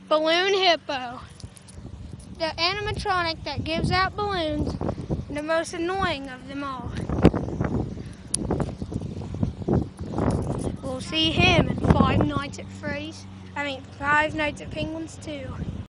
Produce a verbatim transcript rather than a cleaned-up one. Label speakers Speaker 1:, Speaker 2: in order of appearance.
Speaker 1: Balloon hippo. The animatronic that gives out balloons, the most annoying of them all. We'll see him in Five Nights at Freddy's. I mean, Five Nights at Penguins too.